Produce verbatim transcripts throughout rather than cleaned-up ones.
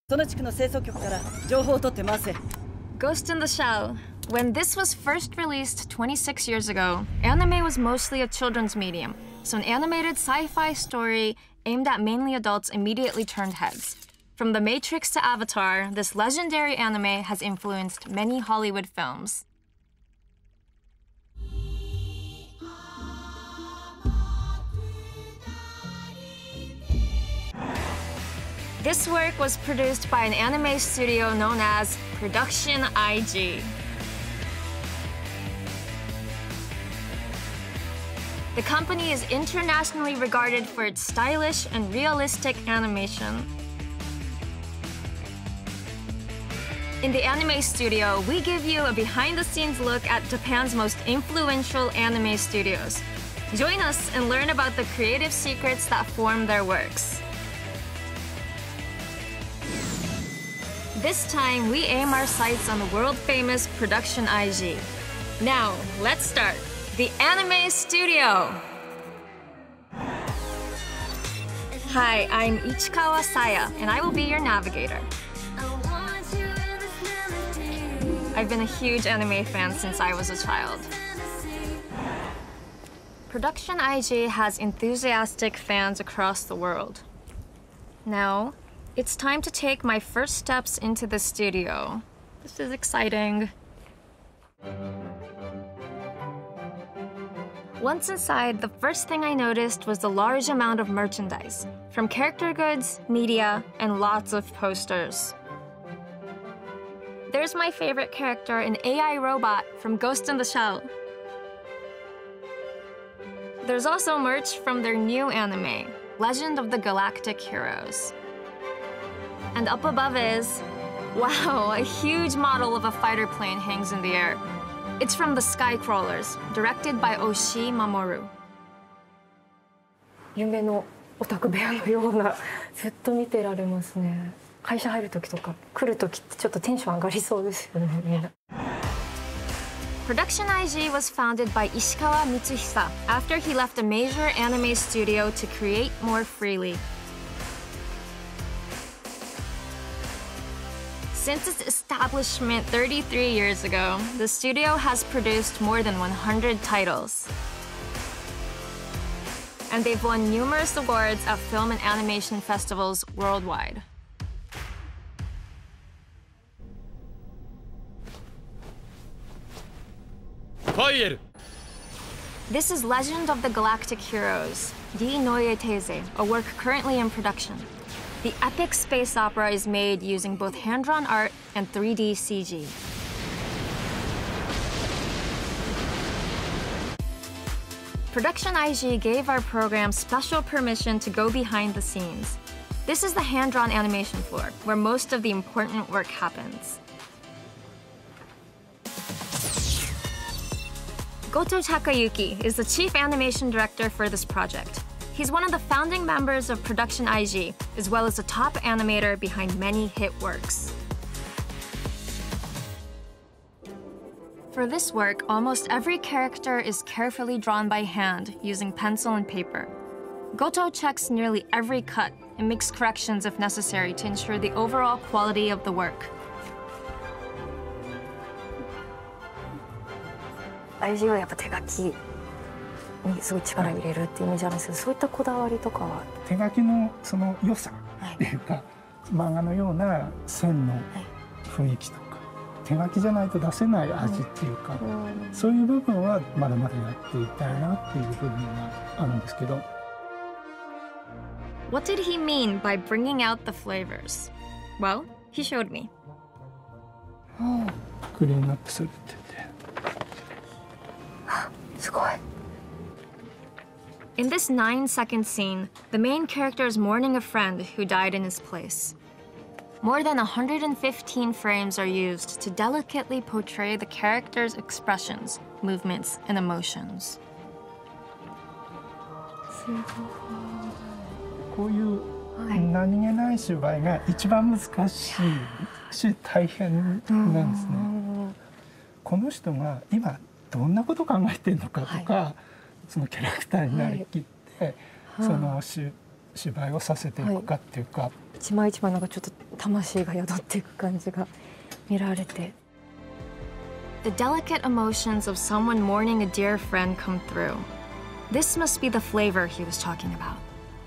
その地区の清掃局から情報を取って回せ。 Ghost in the Shell. When this was first released twenty-six years ago, anime was mostly a children's medium, so an animated sci-fi story aimed at mainly adults immediately turned heads. From The Matrix to Avatar, this legendary anime has influenced many Hollywood films. This work was produced by an anime studio known as Production I G. The company is internationally regarded for its stylish and realistic animation. In the anime studio, we give you a behind-the-scenes look at Japan's most influential anime studios. Join us and learn about the creative secrets that form their works. This time, we aim our sights on the world-famous Production I G. Now, let's start the Anime Studio. Hi, I'm Ichikawa Saya, and I will be your navigator. I've been a huge anime fan since I was a child. Production I G has enthusiastic fans across the world. Now, it's time to take my first steps into the studio. This is exciting. Once inside, the first thing I noticed was the large amount of merchandise, from character goods, media, and lots of posters. There's my favorite character, an A I robot from Ghost in the Shell. There's also merch from their new anime, Legend of the Galactic Heroes. And up above is, wow, a huge model of a fighter plane hangs in the air. It's from the Skycrawlers, directed by Oshii Mamoru. 夢のオタク部屋のような、ずっと見てられますね。会社入る時とか来る時ってちょっとテンション上がりそうですよね、みんな。 Production I G was founded by Ishikawa Mitsuhisa after he left a major anime studio to create more freely. Since its establishment thirty-three years ago, the studio has produced more than one hundred titles. And they've won numerous awards at film and animation festivals worldwide. Fire! This is Legend of the Galactic Heroes, Die Neue These, a work currently in production. The epic space opera is made using both hand-drawn art and three D C G. Production I G gave our program special permission to go behind the scenes. This is the hand-drawn animation floor, where most of the important work happens. Goto Takayuki is the chief animation director for this project. He's one of the founding members of Production I G, as well as a top animator behind many hit works. For this work, almost every character is carefully drawn by hand using pencil and paper. Goto checks nearly every cut and makes corrections if necessary to ensure the overall quality of the work. I G はやっぱ手書きにすごい力を入れるっていうイメージあるんですけど、そういったこだわりとかは手書きのその良さっていうか、はい、漫画のような線の雰囲気とか、手書きじゃないと出せない味っていうか、うん、そういう部分はまだまだやっていきたいなっていう部分があるんですけど。 What did he mean by bringing out the flavors? Well, he showed me. クリーンアップするって言って。 すごい。 In this nine-second scene, the main character is mourning a friend who died in his place. More than one hundred fifteen frames are used to delicately portray the character's expressions, movements, and emotions. こういう何気ない芝居が一番難しいし大変なんですね。この人が今どんなことを考えてるのかとか、はい、そのキャラクターになりきって、はい、そのし芝居をさせていくかっていうか、 一枚一枚なんかちょっと魂が宿っていく感じが見られて。 The delicate emotions of someone mourning a dear friend come through. This must be the flavor he was talking about.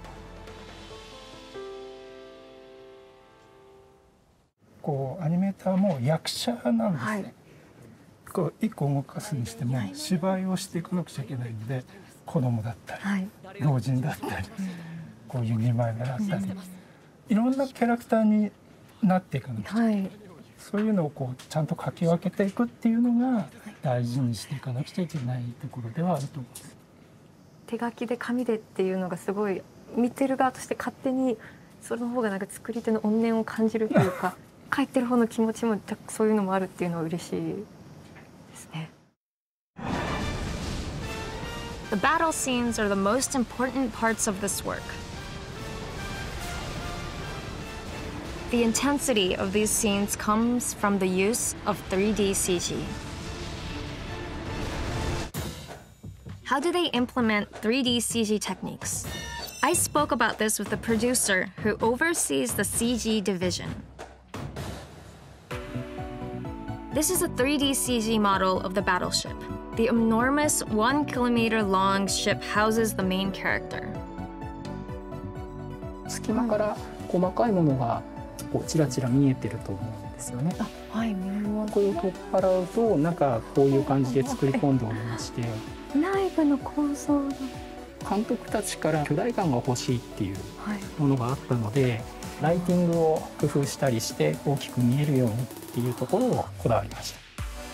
こうアニメーターも役者なんですね。 はい、 こう一個動かすにしても芝居をしていかなくちゃいけないので、子供だったり、 はい、 老人だったり、こういう二枚目だったり、いろんなキャラクターになっていくので、 はい、 そういうのをこうちゃんと書き分けていくっていうのが大事にしていかなくちゃいけないところではあると思います。 手書きで紙でっていうのがすごい見てる側として勝手にその方がなんか作り手の怨念を感じるというか書いてる方の気持ちもそういうのもあるっていうのは嬉しいですね。 The battle scenes are the most important parts of this work. The intensity of these scenes comes from the use of three D C G. How do they implement three D C G techniques? I spoke about this with the producer who oversees the C G division. This is a three D C G model of the battleship. The enormous one kilometer long ship houses the main character. 隙間から細かいものがこうちらちら見えてると思うんですよね。 はい、見えます。 これを取っ払うと中こういう感じで作り込んでおりまして、 内部の構造が、 監督たちから巨大感が欲しいっていうはい、 ものがあったので、ライティングを工夫したりして大きく見えるようにっていうところをこだわりました。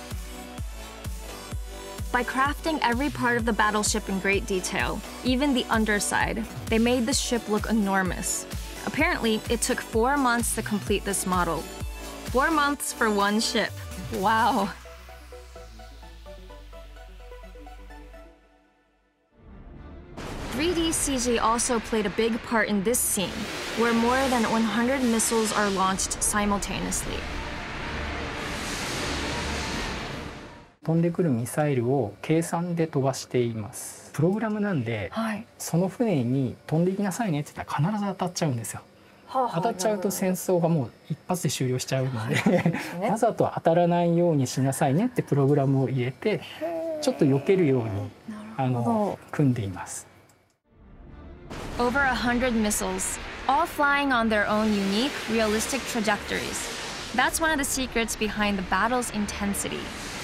By crafting every part of the battleship in great detail, even the underside, they made the ship look enormous. Apparently, it took four months to complete this model. Four months for one ship. Wow. three D C G also played a big part in this scene, where more than one hundred missiles are launched simultaneously. 飛んでくるミサイルを計算で飛ばしています。プログラムなんで、 はい、 その船に飛んでいきなさいねって言ったら必ず当たっちゃうんですよ。当たっちゃうと戦争がもう一発で終了しちゃうのでわざと当たらないようにしなさいねってプログラムを入れてちょっと避けるようにあの組んでいます。 Over a hundred missiles, all flying on their own unique, realistic trajectories. That's one of the secrets behind the battle's intensity.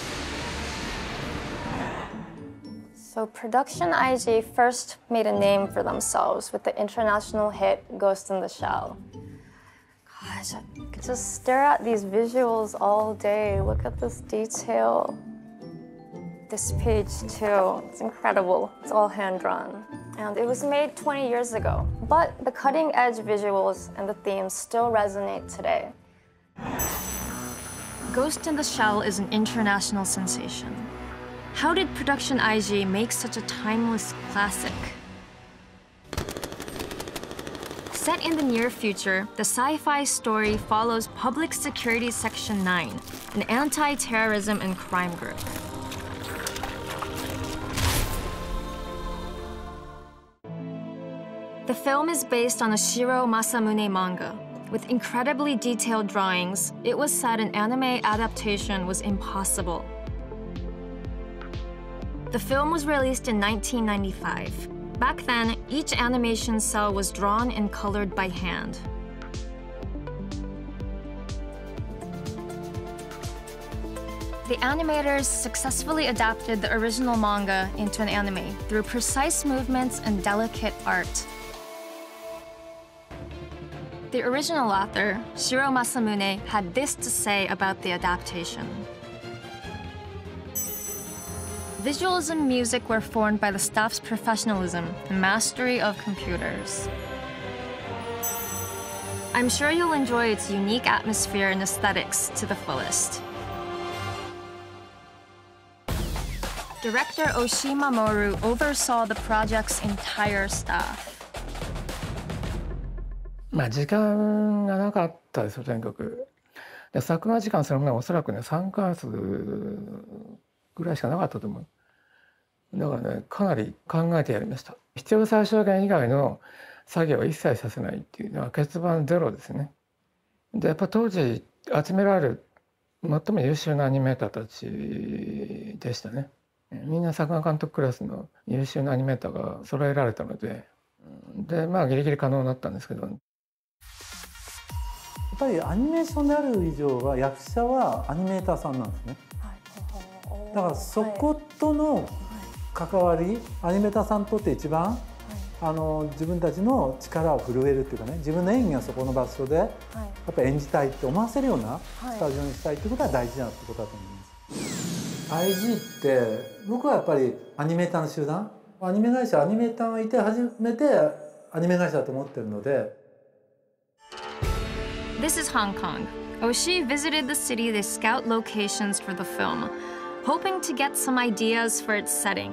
So Production I G first made a name for themselves with the international hit Ghost in the Shell. Gosh, I could just stare at these visuals all day. Look at this detail. This page too, it's incredible. It's all hand-drawn. And it was made twenty years ago. But the cutting-edge visuals and the themes still resonate today. Ghost in the Shell is an international sensation. How did Production I G make such a timeless classic? Set in the near future, the sci-fi story follows Public Security Section nine, an anti-terrorism and crime group. The film is based on a Shiro Masamune manga. With incredibly detailed drawings, it was said an anime adaptation was impossible. The film was released in nineteen ninety-five. Back then, each animation cell was drawn and colored by hand. The animators successfully adapted the original manga into an anime through precise movements and delicate art. The original author, Shiro Masamune, had this to say about the adaptation. Visuals and music were formed by the staff's professionalism and mastery of computers. I'm sure you'll enjoy its unique atmosphere and aesthetics to the fullest. Director Oshima Moru oversaw the project's entire staff. まあ時間がなかったですよ、とにかく。で作画時間そのものはおそらくねさんかげつぐらいしかなかったと思う。だからねかなり考えてやりました。必要最小限以外の作業を一切させないっていうのは欠番ゼロですね。でやっぱ当時集められる最も優秀なアニメーターたちでしたね。みんな作画監督クラスの優秀なアニメーターが揃えられたので、でまあギリギリ可能だったんですけど。やっぱりアニメーションである以上は役者はアニメーターさんなんですね。だからそことの関わり、アニメーターさんにとって一番あの自分たちの力を振るえるっていうかね、自分の演技がそこの場所でやっぱり演じたいって思わせるようなスタジオにしたいってことは大事なってことだと思います。アイジー って僕はやっぱりアニメーターの集団、アニメ会社アニメーターがいて初めてアニメ会社だと思ってるので。 This is Hong Kong. Oshii visited the city to scout locations for the film, hoping to get some ideas for its setting.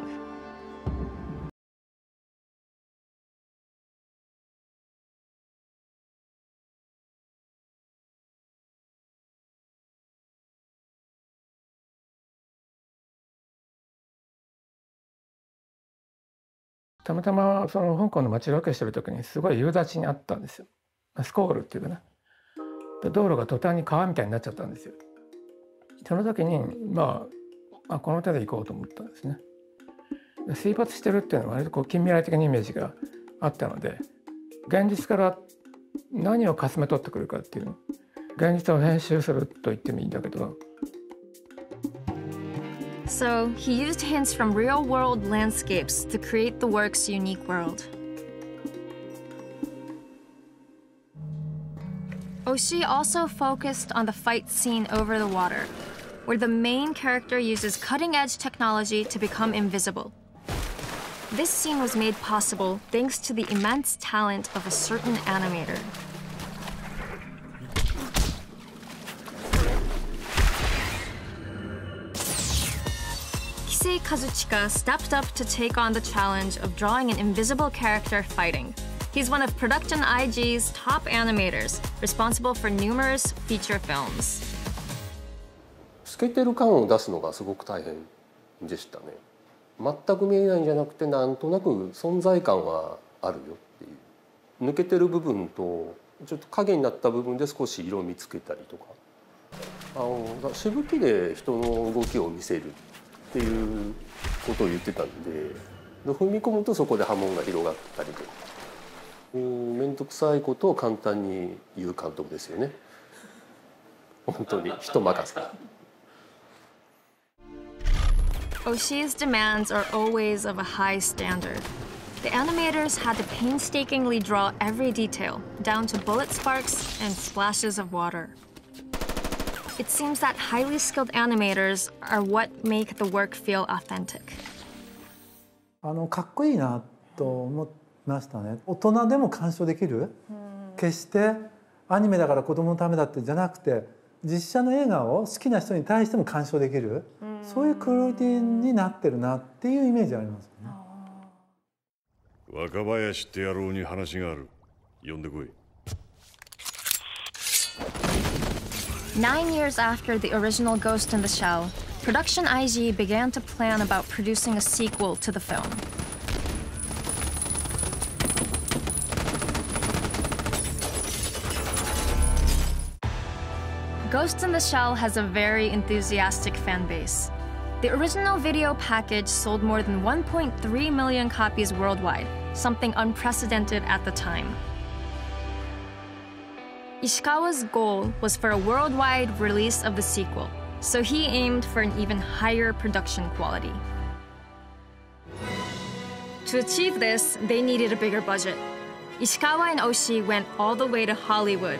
たまたまその香港の街ロケしてる時にすごい夕立にあったんですよ。スコールっていうかね。で道路が途端に川みたいになっちゃったんですよ。その時にまあ、あこの手で行こうと思ったんですね。で水没してるっていうのは割とこう近未来的なイメージがあったので、現実から何をかすめ取ってくるかっていうの、現実を編集すると言ってもいいんだけど。 So he used hints from real-world landscapes to create the work's unique world. Oshii also focused on the fight scene over the water, where the main character uses cutting-edge technology to become invisible. This scene was made possible thanks to the immense talent of a certain animator. Kisei Kazuchika stepped up to take on the challenge of drawing an invisible character fighting. He's one of Production I G's top animators, responsible for numerous feature films. 透けてる感を出すのがすごく大変でしたね。全く見えないんじゃなくて、なんとなく存在感はあるよっていう。抜けてる部分とちょっと影になった部分で少し色を見つけたりとか、あのしぶきで人の動きを見せるっていうことを言ってたんで、で踏み込むとそこで波紋が広がったりとか。面倒くさいことを簡単に言う監督ですよね。本当に人任せ。 Oshii's demands are always of a high standard. The animators had to painstakingly draw every detail, down to bullet sparks and splashes of water. It seems that highly skilled animators are what make the work feel authentic. あのかっこいいなと思ってましたね。大人でも鑑賞できる、決してアニメだから子供のためだってじゃなくて、実写の映画を好きな人に対しても鑑賞できる、そういうクオリティになってるなっていうイメージありますよね。 若林って野郎に話がある。呼んでこい。 Nine years after the original Ghost in the Shell, Production I G began to plan about producing a sequel to the film. Ghost in the Shell has a very enthusiastic fan base. The original video package sold more than one point three million copies worldwide, something unprecedented at the time. Ishikawa's goal was for a worldwide release of the sequel, so he aimed for an even higher production quality. To achieve this, they needed a bigger budget. Ishikawa and Oshii went all the way to Hollywood.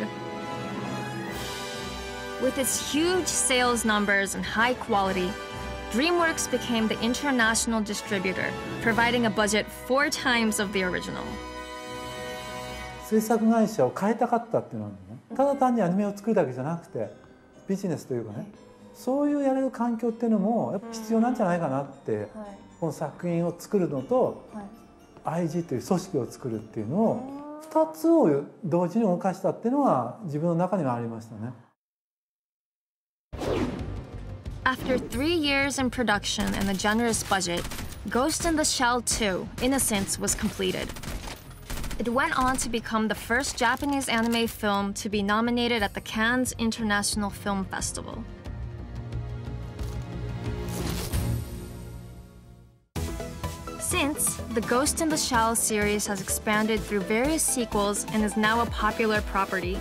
With its huge sales numbers and high quality, DreamWorks became the international distributor, providing a budget four times of the original. 制作会社を変えたかったっていうのはね、ただ単にアニメを作るだけじゃなくて、ビジネスというかね、そういうやれる環境っていうのもやっぱ必要なんじゃないかなって、この作品を作るのと、アイジー という組織を作るっていうのをふたつを同時に動かしたっていうのは自分の中にはありましたね。 After three years in production and a generous budget, Ghost in the Shell two: Innocence was completed. It went on to become the first Japanese anime film to be nominated at the Cannes International Film Festival. Since, the Ghost in the Shell series has expanded through various sequels and is now a popular property.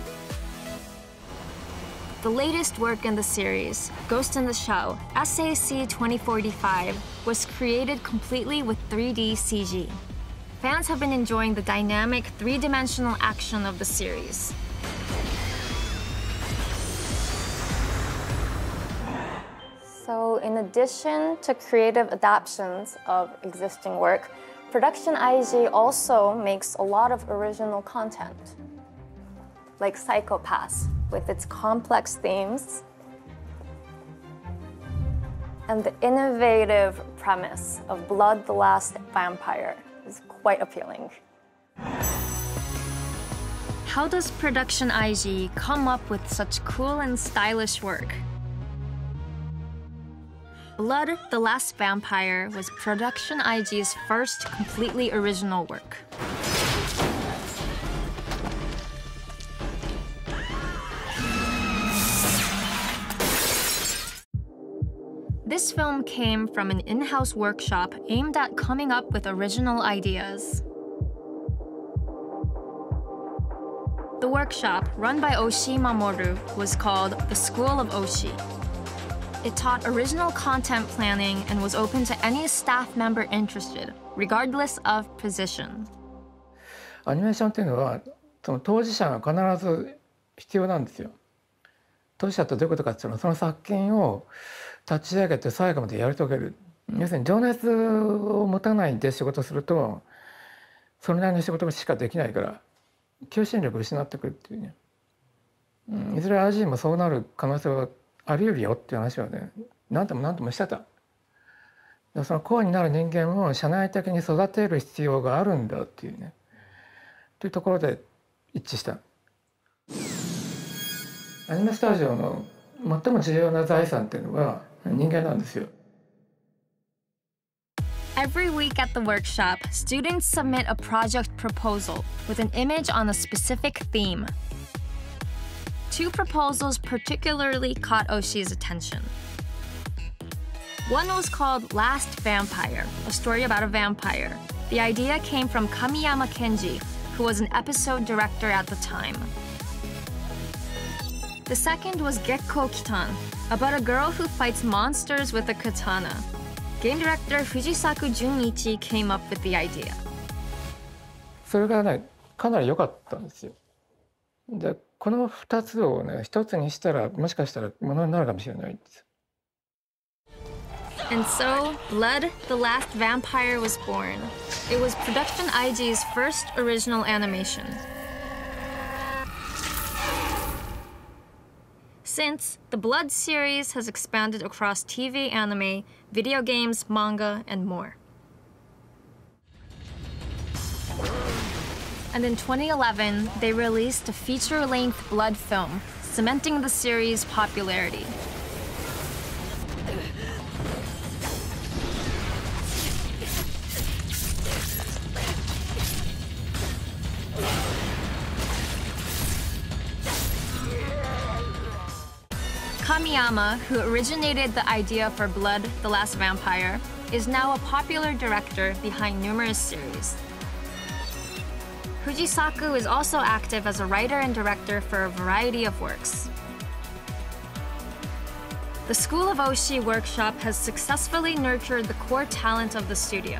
The latest work in the series, Ghost in the Shell, S A C twenty forty-five, was created completely with three D C G. Fans have been enjoying the dynamic, three-dimensional action of the series. So in addition to creative adaptations of existing work, Production I G also makes a lot of original content, like Psycho-Pass, with its complex themes and the innovative premise of Blood the Last Vampire is quite appealing. How does Production I G come up with such cool and stylish work? Blood the Last Vampire was Production I G's first completely original work. This film came from an in-house workshop aimed at coming up with original ideas. The workshop, run by Oshii Mamoru, was called the School of Oshii. It taught original content planning and was open to any staff member interested, regardless of position. アニメーションっていうのは、その当事者が必ず必要なんですよ。当事者ってどういうことかっていうと、その作品を立ち上げて最後までやり遂げる。要するに情熱を持たないで仕事すると、それなりの仕事しかできないから、求心力を失ってくるっていうね。うん、いずれ アイジー もそうなる可能性はあり得るよっていう話はね、何度も何度もしてた。そのコアになる人間を社内的に育てる必要があるんだっていうね、というところで一致した。アニメスタジオの最も重要な財産っていうのは人間なんですよ。 Every week at the workshop, students submit a project proposal with an image on a specific theme. Two proposals particularly caught Oshii's attention. One was called Last Vampire, a story about a vampire. The idea came from Kamiyama Kenji, who was an episode director at the time. The second was Gekko Kitan, about a girl who fights monsters with a katana. Game director Fujisaku Junichi came up with the idea. それがね、かなり良かったんですよ。で、このふたつをね、一つにしたらもしかしたらものになるかもしれないんです。 And so, Blood the Last Vampire was born. It was Production I G's first original animation. Since, the Blood series has expanded across T V, anime, video games, manga, and more. And in twenty eleven, they released a feature-length Blood film, cementing the series' popularity. Kamiyama, who originated the idea for Blood the Last Vampire, is now a popular director behind numerous series. Fujisaku is also active as a writer and director for a variety of works. The School of Oshii workshop has successfully nurtured the core talent of the studio.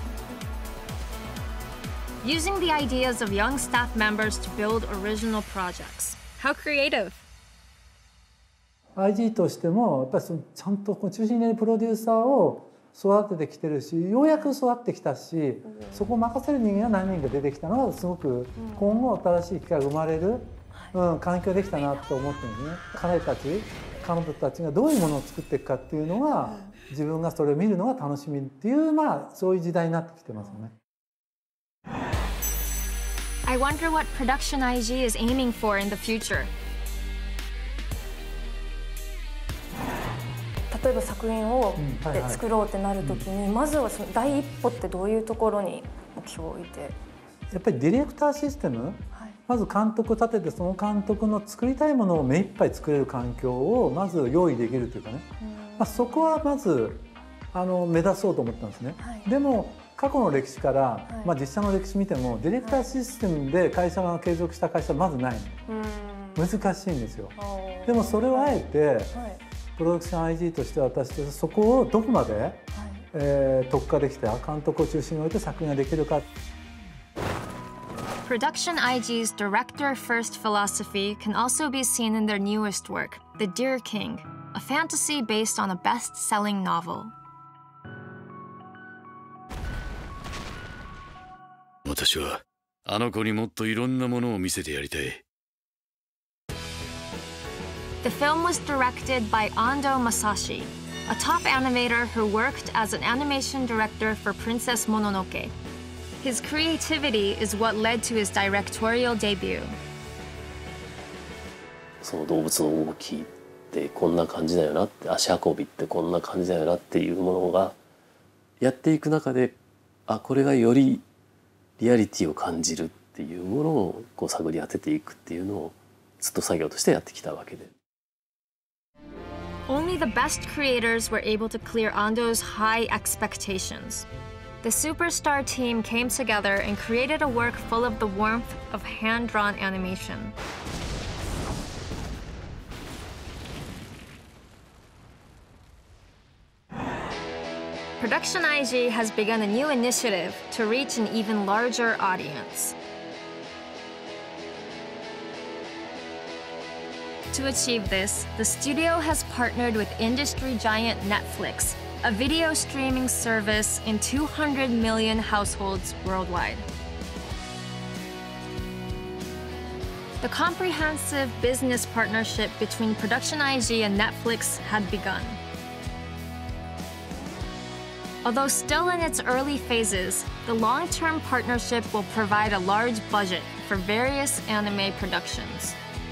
Using the ideas of young staff members to build original projects. How creative! アイジー としてもやっぱりそのちゃんとこう中心にいるプロデューサーを育ててきてるし、ようやく育ってきたし、そこを任せる人間が何人か出てきたのはすごく今後新しい機会が生まれる、うん、環境できたなと思ってるんですね。彼たち彼女たちがどういうものを作っていくかっていうのは、自分がそれを見るのが楽しみっていう、まあそういう時代になってきてますよね。 I wonder what Production I G is aiming for in the future. 例えば作品を作ろうってなるときに、まずはその第一歩ってどういうところに目標を置いて？ やっぱりディレクターシステム、はい、まず監督を立ててその監督の作りたいものを目いっぱい作れる環境をまず用意できるというかね、まあ、そこはまずあの目指そうと思ったんですね。はい、でも過去の歴史から、はい、まあ実写の歴史見てもディレクターシステムで会社が継続した会社はまずないの。難しいんですよ。でもそれをあえて、はい、プロダクション アイジー として私としてそこをどこまで、はい、えー、特化できて監督を中心に置いて作品ができるか。 Production アイジー 's director first philosophy can also be seen in their newest work, The Deer King, a fantasy based on a best-selling novel. 私はあの子にもっといろんなものを見せてやりたい。 The film was directed by Ando Masashi, a top animator who worked as an animation director for Princess Mononoke. His creativity is what led to his directorial debut. その動物の動きってこんな感じだよなって、足運びってこんな感じだよなっていうものがやっていく中で、あ、これがよりリアリティを感じるっていうものをこう探り当てていくっていうのをずっと作業としてやってきたわけで。 Only the best creators were able to clear Ando's high expectations. The superstar team came together and created a work full of the warmth of hand-drawn animation. Production アイジー has begun a new initiative to reach an even larger audience. To achieve this, the studio has partnered with industry giant Netflix, a video streaming service in two hundred million households worldwide. The comprehensive business partnership between Production アイジー and Netflix had begun. Although still in its early phases, the long-term partnership will provide a large budget for various anime productions.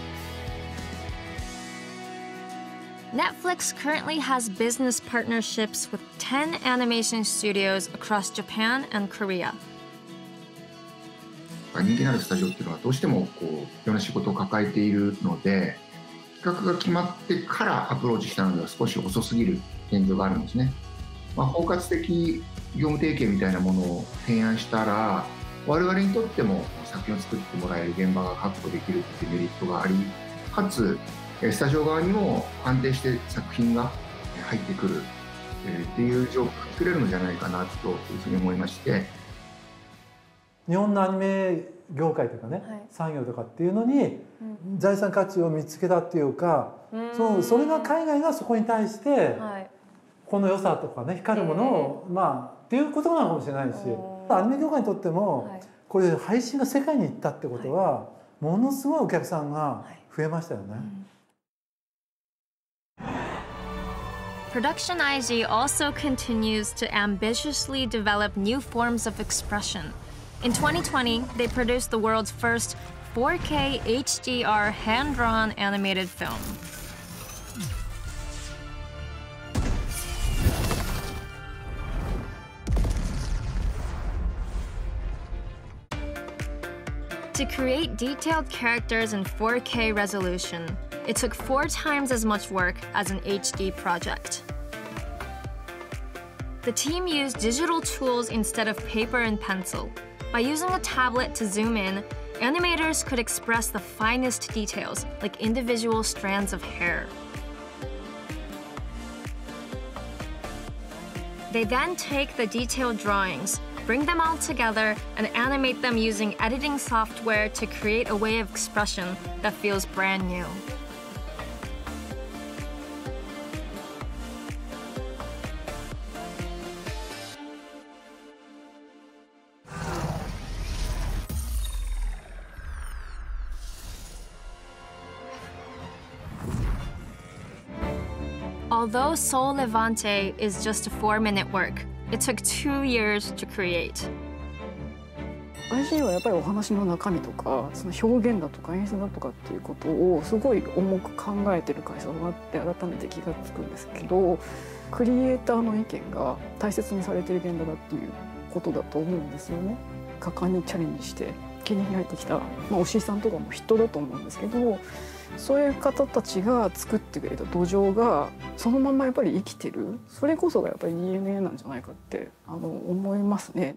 Netflix currently has business partnerships with ten animation studios across Japan and Korea. 人気のあるスタジオっていうのはどうしてもこういろんな仕事を抱えているので、企画が決まってからアプローチしたのでは少し遅すぎる現状があるんですね。まあ、包括的業務提携みたいなものを提案したら、我々にとっても作品を作ってもらえる現場が確保できるっていうメリットがあり、かつスタジオ側にも安定して作品が入ってくるっていう状況を作れるのじゃないかなというふうに思いまして、 日本のアニメ業界というかね、はい、産業とかっていうのに財産価値を見つけたっていうか、うん、そのそれが海外がそこに対して、はい、この良さとかね光るものを、まあっていうことなのかもしれないし、アニメ業界にとっても、はい、これ配信が世界に行ったってことは、はい、ものすごいお客さんが増えましたよね。はい、 Production アイジー also continues to ambitiously develop new forms of expression. In twenty twenty, they produced the world's first four K H D R hand-drawn animated film. To create detailed characters in four K resolution, it took four times as much work as an H D project. The team used digital tools instead of paper and pencil. By using a tablet to zoom in, animators could express the finest details, like individual strands of hair. They then take the detailed drawings, bring them all together, and animate them using editing software to create a way of expression that feels brand new. Although Sol Levante is just a four-minute work, it took two years to create. アイジー はやっぱりお話の中身とかその表現だとか演出だとかっていうことをすごい重く考えてる会社だなって改めて気がつくんですけど、クリエイターの意見が大切にされてる現場だっていうことだと思うんですよね。 果敢にチャレンジして切り開いてきた、まあ、おしさんとかも人だと思うんですけど、そういう方たちが作ってくれた土壌がそのままやっぱり生きてる、それこそがやっぱり ディーエヌエー なんじゃないかってあの思いますね。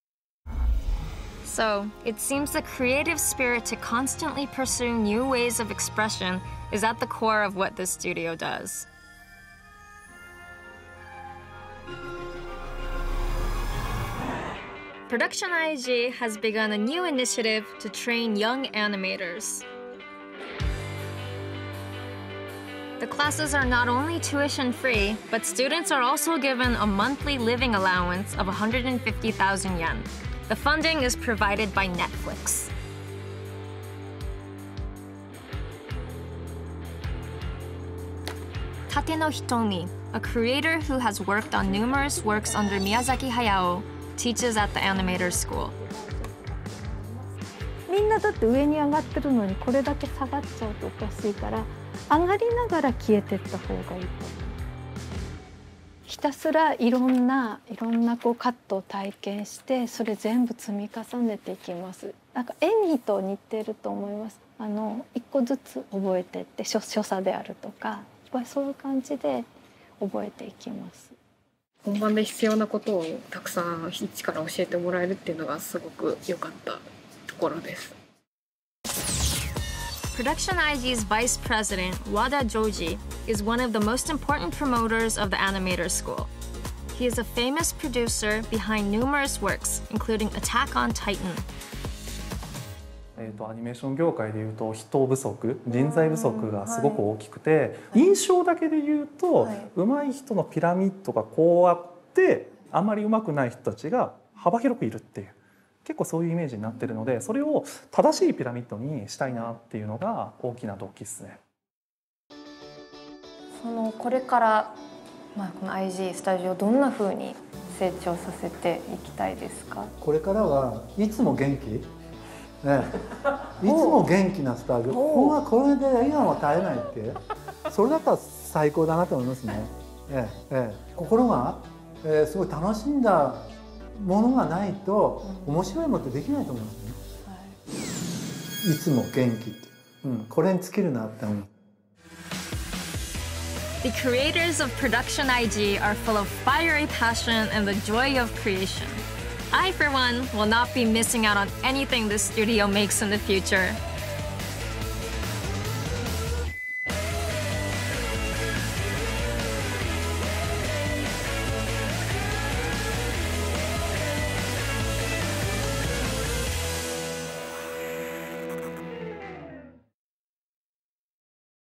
So, it seems the creative spirit to constantly pursue new ways of expression is at the core of what this studio does. Production I G has begun a new initiative to train young animators. The classes are not only tuition-free, but students are also given a monthly living allowance of one hundred fifty thousand yen. The funding is provided by Netflix. Tateno Hitomi, a creator who has worked on numerous works under Miyazaki Hayao, teaches at the Animator School. みんなだって上に上がってるのにこれだけ下がっちゃうとおかしいから、上がりながら消えてった方がいいと。ひたすらいろんないろんなこうカットを体験して、それ全部積み重ねていきます。なんか演技と似てると思います。あの一個ずつ覚えていって、所所作であるとか、そういう感じで覚えていきます。 本番で必要なことをたくさん一から教えてもらえるっていうのがすごく良かったところです。 Production I G's Vice President, Wada Joji, is one of the most important promoters of the Animator School. He is a famous producer behind numerous works, including Attack on Titan. えーとアニメーション業界でいうと人不足、人材不足がすごく大きくて、印象だけで言うと、上手い人のピラミッドがこうあってあまり上手くない人たちが幅広くいるっていう、結構そういうイメージになってるので、それを正しいピラミッドにしたいなっていうのが大きな動機ですね。 そのこれから、まあ、この アイジー スタジオどんな風に成長させていきたいですか？ これからはいつも元気、ね、いつも元気なスタジオ、ここがこれで笑顔が絶えないって、それだったら最高だなと思いますね。ええええ、心が、えー、すごい楽しんだものがないと面白いものってできないと思うんですね。いつも元気って、うん、これに尽きるなって思う。 The creators of Production I G are full of fiery passion and the joy of creation. I, for one, will not be missing out on anything this studio makes in the future.